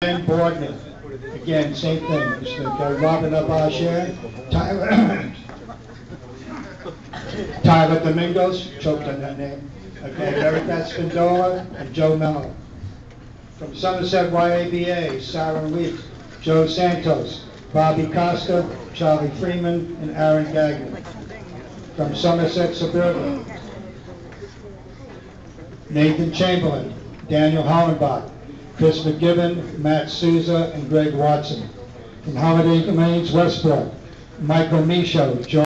And Boardman. Again, same thing. Mr. Robert Abasher, Tyler Domingos, choked on that name. Okay, Veritas Spindola and Joe Mello. From Somerset YABA, Sarah Wheat, Joe Santos, Bobby Costa, Charlie Freeman, and Aaron Gagnon. From Somerset Suburban, Nathan Chamberlain, Daniel Hollenbach, Chris McGibbon, Matt Souza, and Greg Watson. From Holiday Domains, Westport, Michael Michaud, John